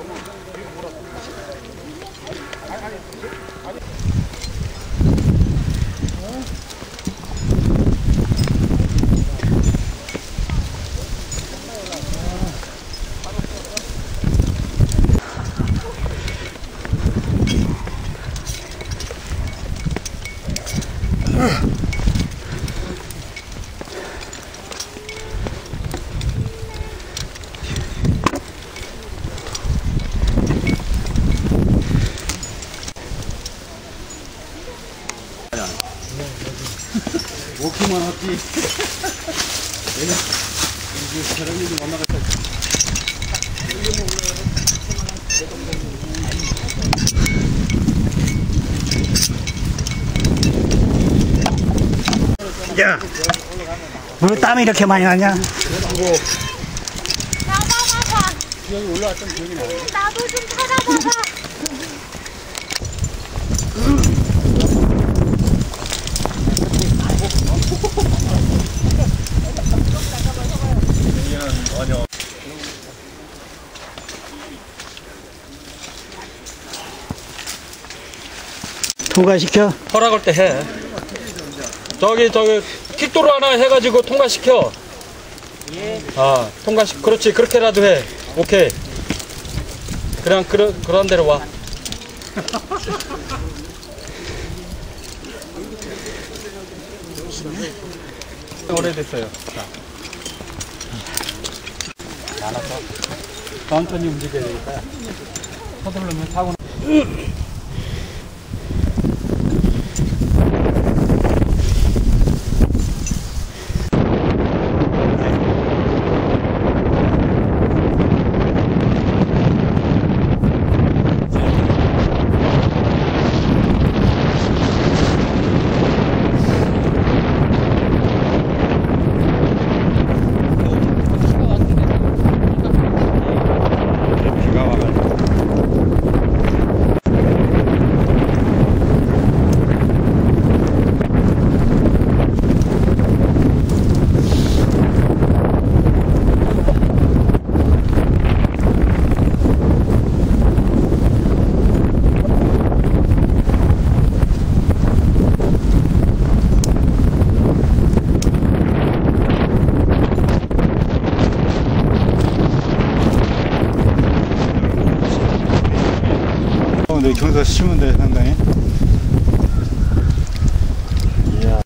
먹기만 하지. 내가 이제 사람들이 만나갔다. 야, 왜 땀이 이렇게 많이 나냐? 나봐봐. 여기 올라왔던 기억이 나요. 나도 좀 찾아봐봐. 통과시켜? 허락할 때 해. 저기 킥도로 하나 해가지고 통과시켜. 아, 그렇지. 그렇게라도 해. 오케이. 그냥 그런 대로 와. 오래됐어요. 많아서 천천히 움직여야 되니까. 서두르면 사고. 경사 치면 돼, 상당히. 이야.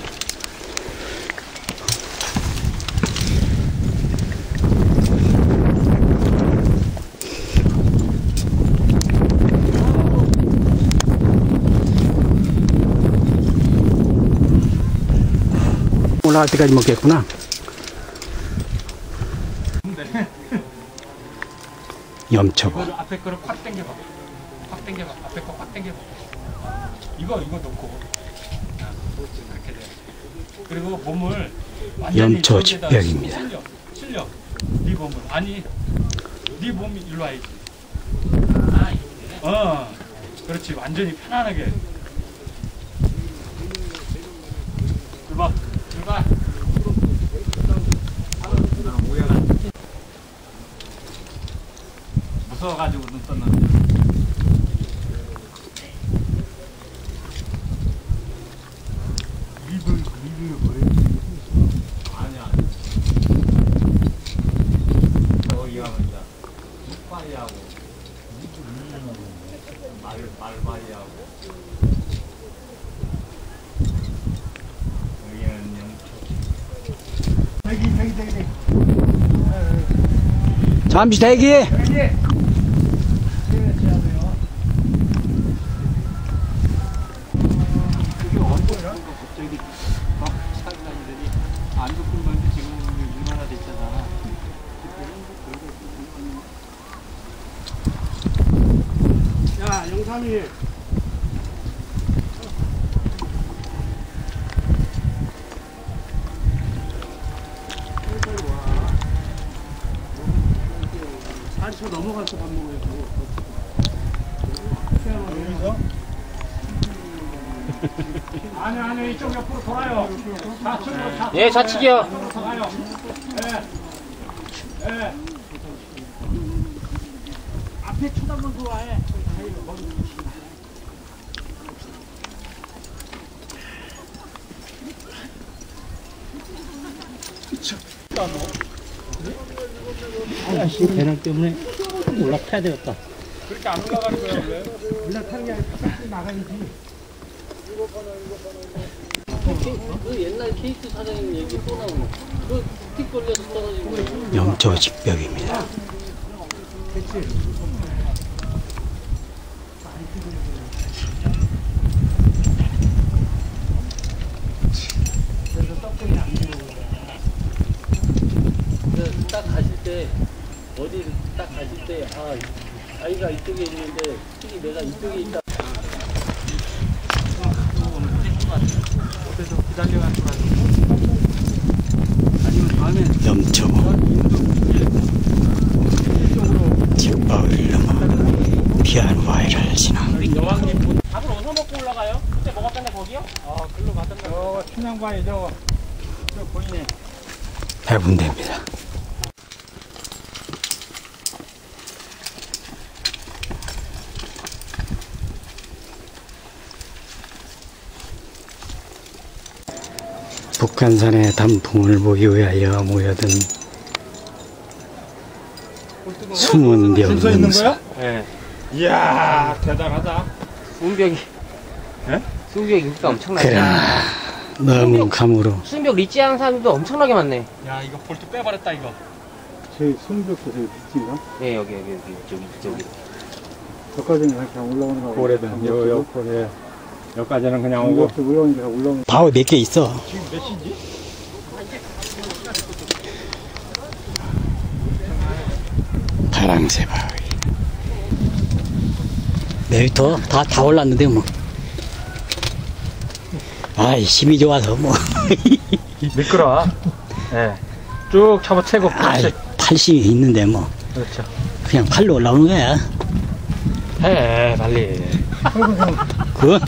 올라갈 때까지 먹겠구나. 염쳐봐. 앞에 거를 팍 당겨봐. 팍 당겨봐. 앞에 거 팍 당겨봐. 이거 놓고. 이렇게 돼. 그리고 몸을 완전히 염초 집병입니다. 실려. 네 몸을. 아니, 네 몸이 일로 와야지. 그렇지. 완전히 편안하게. 출발. 무서워가지고 눈 떴는데. 입을 버리지. 아니야. 거기 가면 이제 묵바리하고 말바리하고 여기는 영초. 대기. 잠시 대기. 야, 영삼이. 저 넘어가서 밥 먹어야지. 아니 이쪽 옆으로 돌아요. 좌측으로. 예, 좌측이요. 돌아요. 네. 앞에 앞에 쳐다보면 그거 해. 아씨 배낭 때문에 올라타야 되겠다. 그렇게 안 올라가는 거야 원래. 올라타는 게 아니라 바깥으로 나가야지. 그 옛날 케이크 사장님 얘기 또 나오네. 그틱 걸려서 떨어지고. 영조직벽입니다. 딱 가실 때 어디 딱 가실 때 아이가 이쪽에 있는데 특히 내가 이쪽에 있다. 염초 집바위를 넘어 피아노바위를 지나 밥을 어디서 먹고 올라가요? 그때 먹었던데 거기요? 글로 가던가. 저거 춘향바위 저거 저 보이네. 해군대입니다. 북한산의 단풍을 보기 위하여 모여든 숨은 명문사. 네. 이야 대단하다. 수은벽이. 예? 수은벽 인기가 엄청나죠. 그러나 너무 감으로 수은벽 리치하는 사람들도 엄청나게 많네. 야 이거 볼트 빼버렸다 이거. 제 손벽도 저기 빛인가? 네 여기 저기. 저까지는 그냥 올라오는 거. 고래든 요 고래. 여기까지는 그냥 오고. 오고 올라오는 게 올라오는. 바위 몇 개 있어. 지금 몇 시지? 파랑새 바위. 내일부터 다 올랐는데 뭐. 아이 힘이 좋아서 뭐. 미끄러. 예. 쭉 잡아채고. 아이 80이 있는데 뭐. 그렇죠. 그냥 팔로 올라오는 거야. 해 빨리. 그건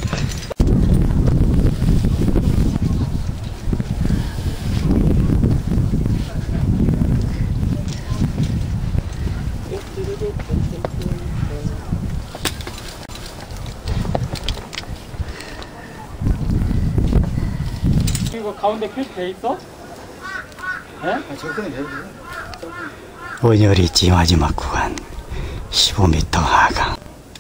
이거 가운데 표시 돼 있어? 원열이지 마지막 구간 15m 하강.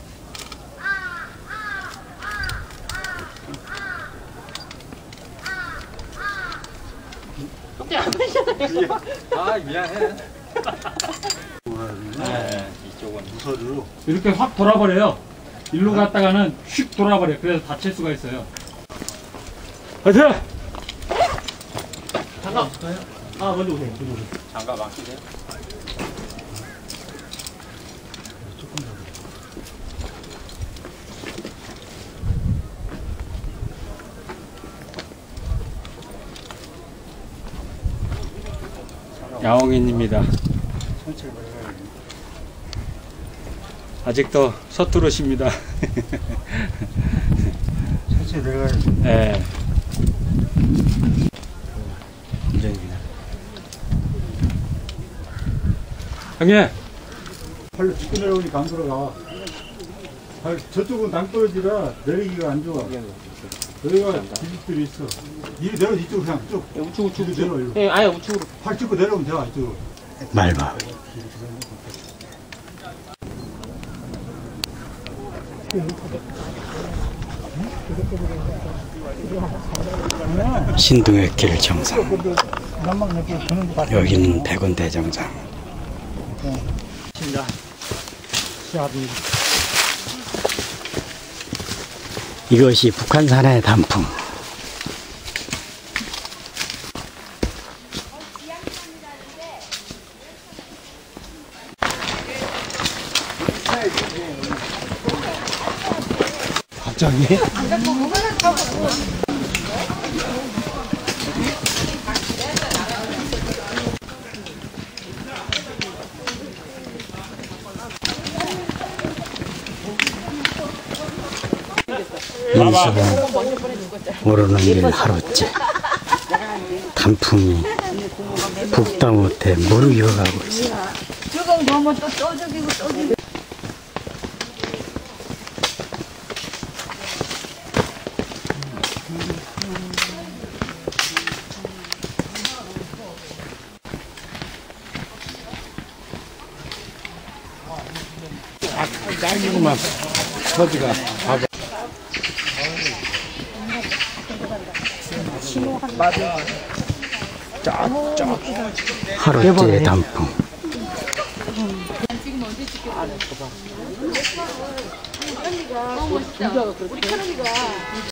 아 미안해. 네, 이쪽은 무서로 이렇게 확 돌아버려요. 일로 갔다가는 휙 돌아버려. 그래서 다칠 수가 있어요. 화이팅! 잠깐. 먼저 오세요. 장갑 안 끼세요? 야옹인입니다. 아직도 서투르십니다. 천천히 내려가야지. 네. 형님, 팔로 짚고 내려오니까 안 들어가. 저쪽은 낭떠러지라 내리기가 안 좋아. 여기가 기집들이 있어. 이리 내려 이쪽으로 그냥 쭉. 우측. 내려 일로. 예, 아예 우측으로. 팔 짚고 내려오면 돼 이쪽으로. 말바위. 신동의 길 정상. 여기는 백운대 정상. 이것이 북한산의 단풍. 갑자기? 인수는 오르는 길 하루째. 단풍이 북다 못해 무르익어가고 있어. 조금 보면 또 떠죽이고 떠죽이고. 조금만 서지가 봐봐. 하루째 단풍.